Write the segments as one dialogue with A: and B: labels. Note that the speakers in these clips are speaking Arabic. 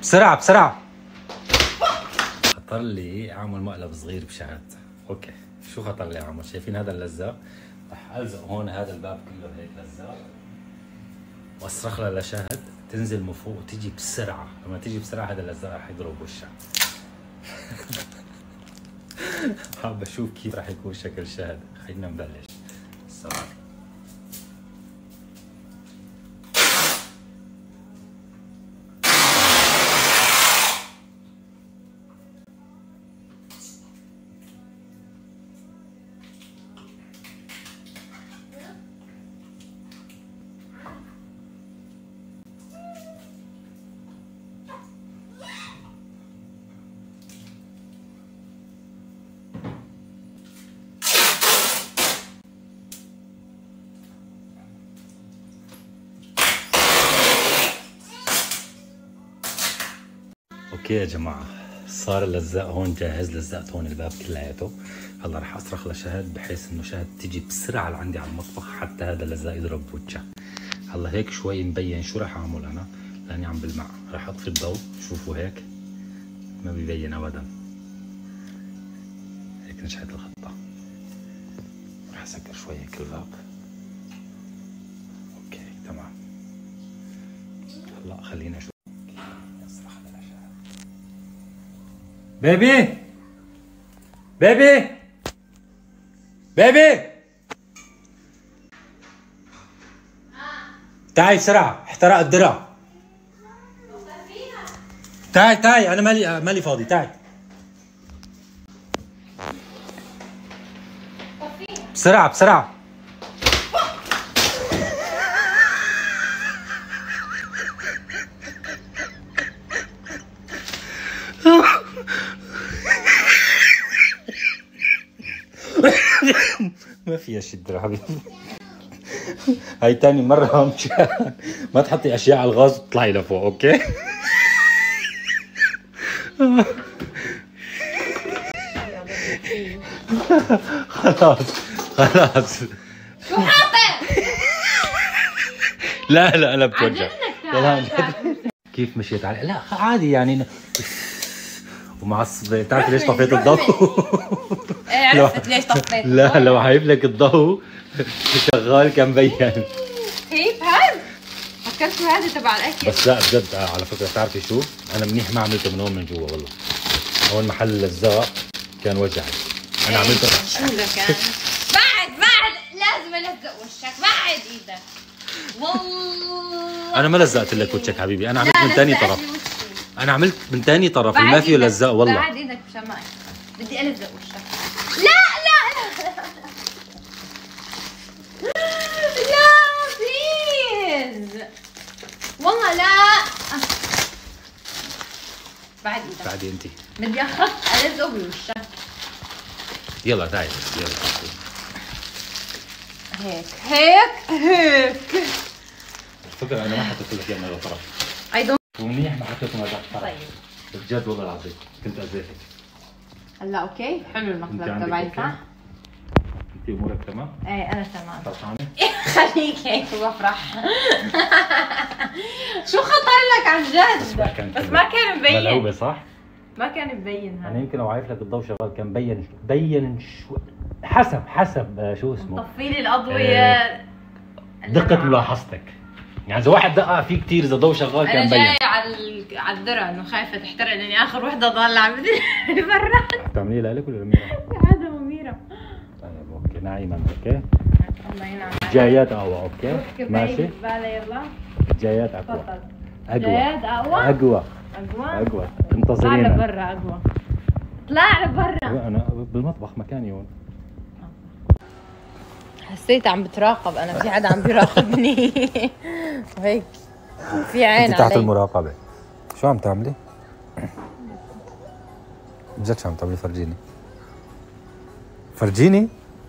A: بسرعة بسرعة. خطر لي اعمل مقلب صغير بشهد. اوكي شو خطر لي اعمل؟ شايفين هذا اللزاق؟ رح الزق هون هذا الباب كله هيك لزاق واصرخ لها لشهد تنزل من فوق وتيجي بسرعة. لما تيجي بسرعة هذا اللزاق رح يضرب وشها. حاب اشوف كيف رح يكون شكل شهد. خلينا نبلش. السلام. اوكي يا جماعة، صار اللزاق هون جاهز. لزقت هون الباب كلياته. هلا رح اصرخ لشهد بحيث انه شهد تيجي بسرعة لعندي على المطبخ حتى هذا اللزاق يضرب بوجهها. هلا هيك شوي مبين. شو رح اعمل انا؟ لاني عم بلمع. رح اطفي الضوء. شوفوا هيك ما بيبين ابدا. هيك نجحت الخطة. رح اسكر شوي هيك الباب. اوكي تمام. هلا خلينا نشوف. بيبي بيبي بيبي تعي بسرعة، احترق الدرع. تعي انا مالي فاضي. تعي بسرعة بسرعة. ما فيها شدة حبيبي. هاي تاني مرة ما تحطي اشياء على الغاز وتطلعي لفوق. اوكي خلاص
B: شو حاطط؟
A: لا انا بتوجع. كيف مشيت علي؟ لا عادي يعني. ومعصبة. بتعرفي ليش طفيت الضوء؟
B: ايه عرفت ليش طفيت.
A: لا لو حايب لك الضوء شغال كان بين.
B: كيف هاد؟ فكرت هذا تبع الاكل.
A: بس لا بجد على فكرة بتعرفي شو؟ أنا منيح ما عملته من هون من جوا والله. هون محل اللزاق كان وجعي. أنا عملته.
B: شو كان؟ بعد لازم الزق وشك. بعد ايدك. والله
A: أنا ما لزقت لك وجهك حبيبي. أنا عملت من ثاني طرف. أنا عملت من ثاني طرف ما فيه لزاق والله.
B: بعد ايدك مشان ما بدي الزق وشك. لا بليز والله لا. بعد ايدك.
A: بعدي أنت.
B: بدي اخف الزق بوشك.
A: يلا تعي يلا.
B: هيك
A: الفكرة أنا ما حطيت لك إياه من هذا الطرف.
B: اي دونت.
A: ومنيح ما حطيته من هذا الطرف.
B: طيب
A: بجد والله العظيم كنت أذيتك.
B: هلا اوكي حلو المقلب تبعي صح؟
A: انت امورك تمام؟
B: ايه انا تمام.
A: فرحانة؟
B: خليك هيك بفرح. شو خطر لك عن جد؟ بس ما كان مبين.
A: ملعوبة صح؟
B: ما كان مبين هذا.
A: انا يمكن لو عارف لك الضوء شغال كان بين شو حسب شو اسمه؟
B: طفي لي الاضوية.
A: دقة ملاحظتك. يعني اذا واحد دقق فيه كثير اذا الضوء شغال كان مبين.
B: انا جاي على الدرع انه خايفة تحترق لاني اخر وحدة ضل عم برا.
A: بتعمليه لك ولا لميرا؟
B: هذا وميرا.
A: طيب اوكي نايما اوكي.
B: الله ينعم.
A: جايات اقوى اوكي؟ ماشي؟
B: يلا
A: جايات اقوى.
B: تفضل.
A: اقوى.
B: جايات اقوى؟
A: اقوى.
B: اقوى؟
A: انتظرينا.
B: طلع لبرا اقوى. طلع لبرا.
A: انا بالمطبخ مكاني هون.
B: حسيت عم بتراقب انا. في حدا عم بيراقبني. وهيك في عين
A: انت تحت
B: علي.
A: المراقبة. شو عم تعملي؟ بجد شو عم تعملي؟ فرجيني.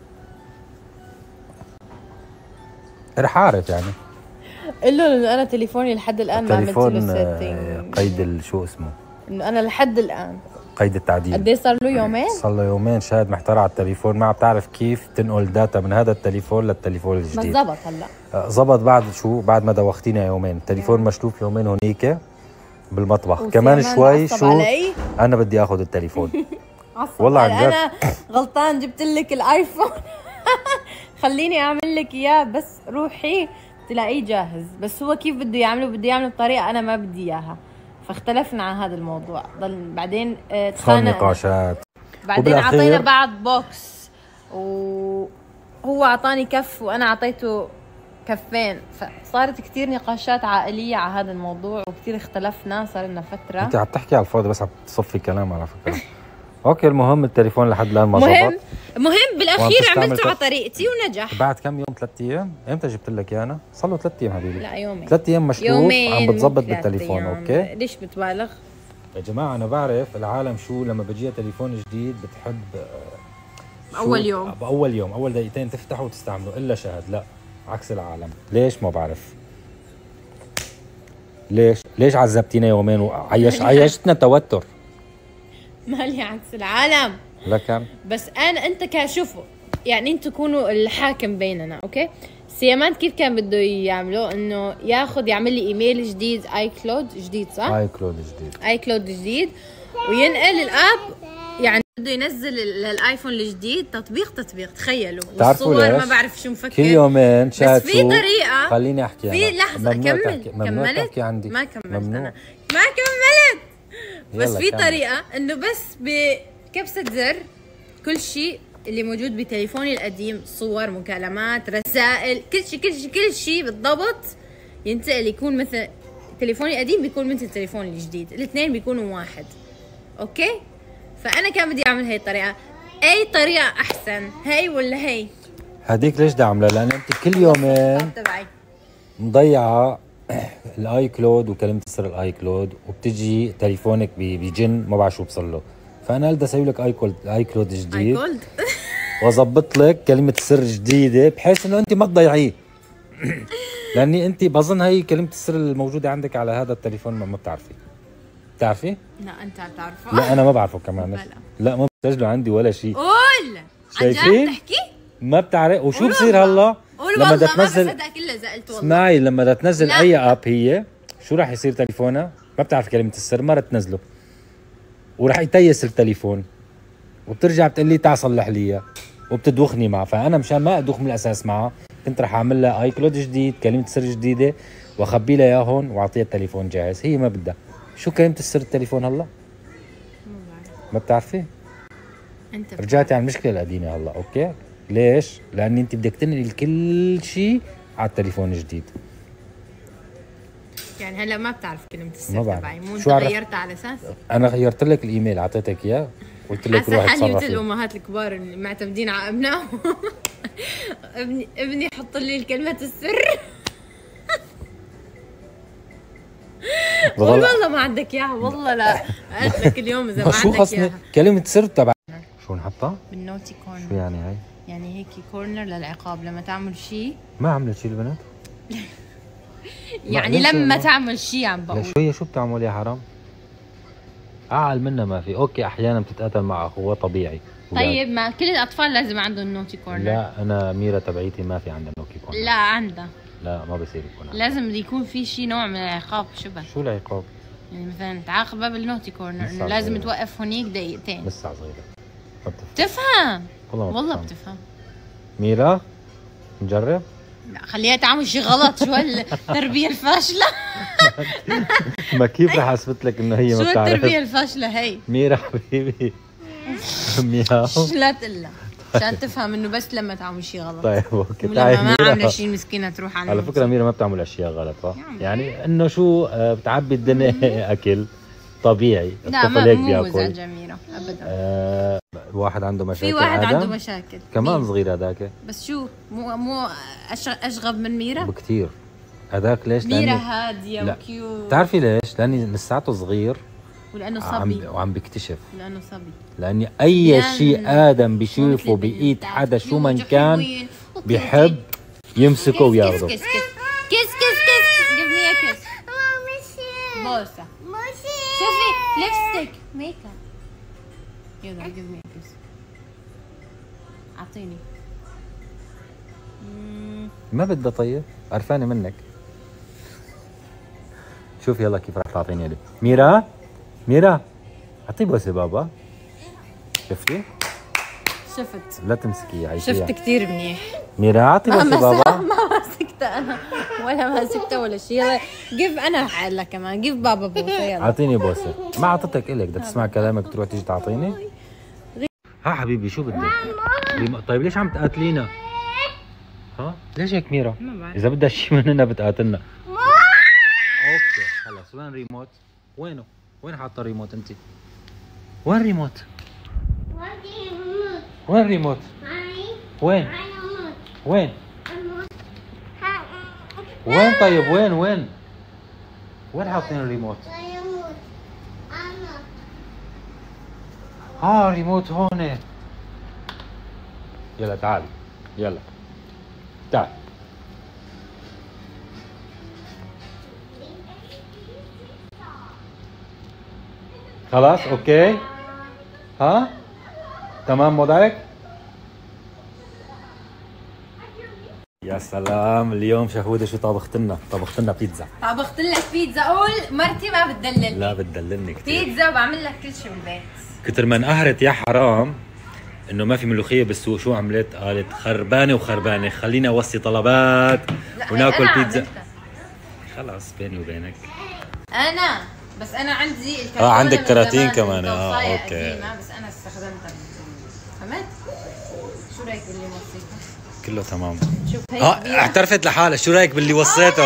A: رح اعرف يعني.
B: قل له انه انا تليفوني لحد الان ما عملت له سيتنج.
A: قيد شو اسمه؟
B: انه انا لحد الان
A: قيد التعديل.
B: قد ايه صار له؟ يومين؟
A: صار له يومين. شاهد محتار على التليفون ما عم تعرف كيف تنقل داتا من هذا التليفون للتليفون الجديد.
B: بس زبط هلا.
A: زبط بعد شو؟ بعد ما دوختينا يومين. التليفون مشلوف يومين هونيك بالمطبخ كمان شوي. شو
B: علي.
A: انا بدي اخذ التليفون
B: والله عن جد انا غلطان جبت لك الايفون. خليني اعمل لك اياه بس روحي تلاقيه جاهز، بس هو كيف بده يعمله بطريقه انا ما بدي اياها، فاختلفنا عن هذا الموضوع. ضل بعدين
A: صار نقاشات،
B: بعدين اعطينا بعض بوكس وهو اعطاني كف وانا اعطيته كفين، فصارت كثير نقاشات عائليه على هذا الموضوع وكثير اختلفنا، صار لنا فتره.
A: انت عم تحكي على الفاضي بس عم تصفي كلام على فكره. اوكي المهم التليفون لحد الان ما زبط.
B: مهم بالاخير عملته على طريقتي ونجح.
A: بعد كم يوم؟ 3 ايام. امتى جبت لك اياه انا؟ صار له 3 ايام حبيبي.
B: لا يومين.
A: 3 ايام مشلوف عم بتظبط بالتليفون. اوكي
B: ليش بتبالغ
A: يا جماعه؟ انا بعرف العالم شو لما بيجيها تليفون جديد بتحب
B: اول يوم
A: باول يوم اول دقيقتين تفتحه وتستعمله، الا شهد لا عكس العالم. ليش؟ ما بعرف ليش عذبتينا يومين وعيشتنا توتر.
B: مالي عكس العالم
A: لكن
B: بس انت كشوفوا يعني انتوا تكونوا الحاكم بيننا. اوكي سيمان كيف كان بده يعملوا انه يعمل لي ايميل جديد، اي كلود جديد صح؟ اي كلود جديد وينقل الاب، يعني بده ينزل الايفون الجديد تطبيق تخيلوا. والصور ما بعرف شو مفكر
A: كل يومين شات.
B: بس في طريقه
A: خليني احكي
B: في لحظه
A: كملت تحكي عندي.
B: ما كملت انا ما كملت بس في طريقه انه بس بكبسه زر كل شيء اللي موجود بتليفوني القديم، صور، مكالمات، رسائل، كل شيء بالضبط ينتقل، يكون مثل تليفوني القديم بيكون مثل تليفوني الجديد، الاثنين بيكونوا واحد. اوكي فانا كان بدي اعمل هي الطريقه. اي طريقه احسن، هي ولا هي؟
A: هديك ليش بدي اعملها؟ لان انت كل يومين مضيعه الاي كلود وكلمه السر الاي كلود، وبتجي تليفونك بجن ما بعرف شو بصل له. فانا بدي اسوي لك اي كلود جديد واظبط لك كلمه السر جديده بحيث انه انت ما تضيعيه. لاني انت بظن هي كلمه السر الموجوده عندك على هذا التليفون ما بتعرفي. بتعرفي؟
B: لا انت بتعرفه.
A: لا انا ما بعرفه كمان. لا ما بسجله عندي ولا شيء.
B: قول عن جد تحكي؟
A: ما بتعرف. وشو بصير هلا لما بدها تنزل؟ اسمعي لما بدها تنزل اي اب هي شو راح يصير تليفونها؟ ما بتعرف كلمه السر، ما رح تنزله وراح يتيس التليفون وبترجع بتقول لي تعال صلح لي اياه وبتدوخني معه. فانا مشان ما ادوخ من الاساس معه كنت راح اعمل لها اي كلود جديد، كلمه سر جديده، واخبي لها اياهم واعطيها التليفون جاهز. هي ما بدها. شو كلمه السر التليفون هلا؟ ما بتعرفي؟
B: انت
A: رجعتي على المشكله القديمه هلا. اوكي ليش؟ لاني انت بدك تنقلي كل شيء على التليفون الجديد.
B: يعني هلا ما بتعرف كلمه السر تبعي؟ مو انت غيرتها على اساس؟
A: انا غيرت لك الايميل، اعطيتك اياه قلت لك روح اتصرفي.
B: مثل الامهات الكبار اللي معتمدين على ابنائهم. ابني حط لي كلمه السر. والله ما عندك اياها. والله لا قلت لك اليوم اذا ما عندك اياها.
A: كلمه سر تبع شو نحطها؟
B: بالنوتي كورنر.
A: شو يعني هاي؟
B: يعني هيك كورنر للعقاب لما تعمل شيء.
A: ما عملت شيء البنات.
B: يعني لما تعمل شيء عم بقول.
A: شويه شو بتعمل يا حرام؟ اعقل منها ما في. اوكي احيانا بتتقاتل مع اخوه طبيعي.
B: طيب ما كل الاطفال لازم عندهم نوتي كورنر.
A: لا انا ميرا تبعيتي ما في عندها نوتي كورنر.
B: لا عندها.
A: لا ما بصير يكون عندها.
B: لازم يكون في شيء نوع من العقاب. شبه
A: شو العقاب؟
B: يعني مثلا تعاقبها بالنوتي كورنر انه لازم توقف هنيك دقيقتين.
A: لسه صغيره ما
B: بتفهم. والله بتفهم.
A: ميرا نجرب؟
B: لا خليها تعمل شيء غلط. شو التربيه الفاشله؟
A: ما كيف رح اثبت لك انه هي ما بتعرف؟
B: شو التربيه الفاشله هي؟
A: ميرا حبيبي. مياو
B: لا تقلها عشان تفهم انه بس لما تعمل شيء غلط.
A: طيب اوكي
B: لما ما عامله شيء مسكينه تروح
A: على فكره ميرا ما بتعمل اشياء غلط صح؟ يعني انه شو بتعبي الدنيا اكل طبيعي.
B: لا مو مزعجه ميرا ابدا.
A: واحد عنده مشاكل.
B: في واحد عنده مشاكل
A: كمان صغير هذاك.
B: بس شو مو اشغب من ميرا
A: بكثير هذاك. ليش؟
B: ميرا هاديه وكيوت.
A: بتعرفي ليش؟ لاني لساته صغير
B: ولانه صبي
A: وعم بيكتشف.
B: لانه صبي.
A: لاني اي شيء ادم بيشوفه بايد حدا شو من كان بيحب يمسكه وياخذه.
B: كيس give me a kiss. بوسه. شوفي ليبستيك ميك اب. يلا give me a kiss. اعطيني.
A: ما بدها. طيب قرفانه منك. شوف يلا كيف راح تعطيني لي. ميرا ميرا اعطيه بوسه بابا. شفتي؟
B: شفت
A: لا تمسكي عيشيها.
B: شفت كثير منيح.
A: ميرا اعطي بوسه بابا.
B: ما مسكتها انا ولا ماسكتها ولا شيء. يلا جيب انا رح اقول لك كمان جيب بابا بوسه. يلا
A: اعطيني بوسه. ما اعطيتك الك بدك تسمع كلامك تروح تيجي تعطيني. ها حبيبي شو بدك؟ طيب ليش عم تقاتلينا؟ ها؟ ليش هيك ميرا؟
B: ما بعرف.
A: إذا بدها شيء مننا بتقاتلنا. اوكي خلص وين ريموت؟ وينه؟ وين حاطه الريموت انت؟ وين ريموت؟ وين ريموت؟ وين؟ وين؟ وين طيب وين؟ وين حاطين الريموت؟ ريموت هون. يلا تعال يلا تعال. خلاص اوكي. ها تمام وضعك. يا سلام اليوم شهودة شو طبخت لنا؟ طبخت لنا بيتزا.
B: طبخت لك بيتزا. قول مرتي ما بتدللني.
A: لا بتدللني كثير.
B: بيتزا وبعمل لك كل شيء بالبيت.
A: كتر ما انقهرت يا حرام انه ما في ملوخيه بالسوق. شو عملت؟ قالت خربانه وخربانه خلينا اوصي طلبات وناكل بيتزا. خلاص بيني وبينك
B: انا بس انا عندي الكرتونه.
A: عندك
B: من
A: كراتين
B: زمان،
A: كمان.
B: توصاية
A: اوكي
B: قديمة، بس انا استخدمتها. فهمت؟ شو رايك باللي وصيته؟
A: كله تمام.
B: شوف هي كبيرة.
A: اعترفت لحالها. شو رايك باللي وصيته؟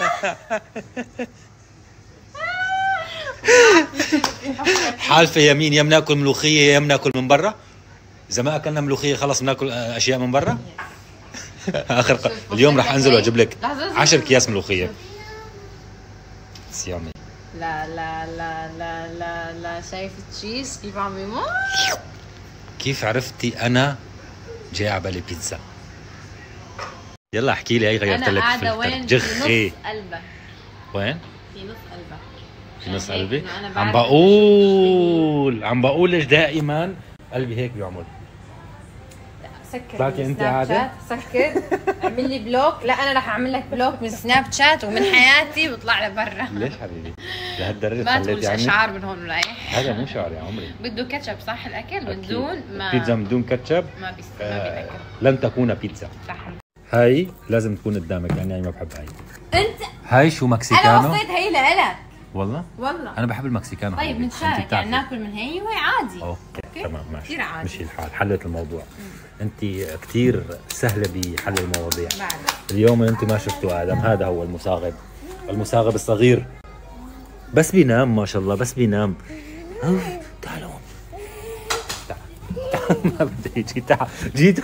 A: حالفه يمين يا بناكل ملوخيه يا بناكل من برا. اذا ما اكلنا ملوخيه خلص بناكل اشياء من برا. اليوم راح انزل واجيب لك 10 اكياس ملوخيه. صيامي.
B: لا لا لا لا لا لا شايف التشيز كيف عم يمر؟
A: كيف عرفتي انا جاي على بالي بيتزا؟ يلا احكي لي. هي غيرت لك
B: انا قاعده وين؟
A: جخي.
B: في نص قلبك.
A: وين؟
B: في نص قلبك.
A: في نص قلبي؟
B: أنا
A: عم بقول ليش دائما قلبي هيك بيعمل.
B: سكر
A: طلعتي
B: من
A: انت
B: سناب
A: قاعده؟
B: شات. سكر اعمل لي بلوك. لا انا رح اعمل لك بلوك من سناب شات ومن حياتي بطلع لبرا.
A: ليش حبيبي؟ لهالدرجه
B: ما
A: خليتي
B: تقولش
A: عني؟
B: اشعار من هون ورايح.
A: هذا مو شعر يا عمري.
B: بده كاتشب صح الاكل بدون ما
A: بيتزا من دون كاتشب
B: ما بياكل.
A: لن تكون بيتزا.
B: صح.
A: هاي لازم تكون قدامك لاني يعني ما بحب هاي.
B: انت
A: هاي شو
B: انا
A: مكسيكانو؟
B: وصيت هي لك
A: والله
B: والله.
A: انا بحب المكسيكانو.
B: طيب
A: حبيبي.
B: بنشارك
A: أنت
B: يعني
A: بتعرفي.
B: ناكل من هي وهي عادي.
A: اوكي تمام ماشي.
B: كثير عادي.
A: مشي الحال. حلت الموضوع. انت كثير سهله بحل المواضيع.
B: بعد
A: اليوم انت ما شفتوا ادم. هذا هو المساغب الصغير. بس بينام ما شاء الله. بس بينام. تعال هون. تعال ما بدي يجي. تعال جيت.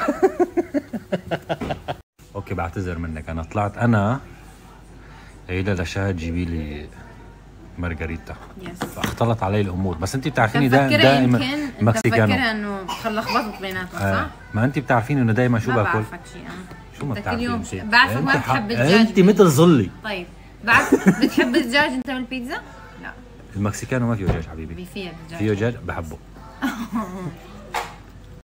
A: اوكي بعتذر منك. انا طلعت انا قايله لشهد جيبي لي مارغريتا. فاختلط علي الامور. بس انت بتعرفيني دائما مكسيكانو.
B: مفكرة انه لخبطت بيناتهم صح؟
A: ما انت بتعرفيني انه دائما شو
B: ما
A: باكل.
B: بعرفك شيء انا.
A: شو ما
B: انت كل يوم
A: بتعرفي؟
B: بعرفك ما بتحب الدجاج.
A: انت مثل ظلي.
B: طيب بعرف بتحب الدجاج انت بالبيتزا؟ لا
A: المكسيكانو ما فيه دجاج حبيبي.
B: فيها دجاج.
A: فيه دجاج بحبه.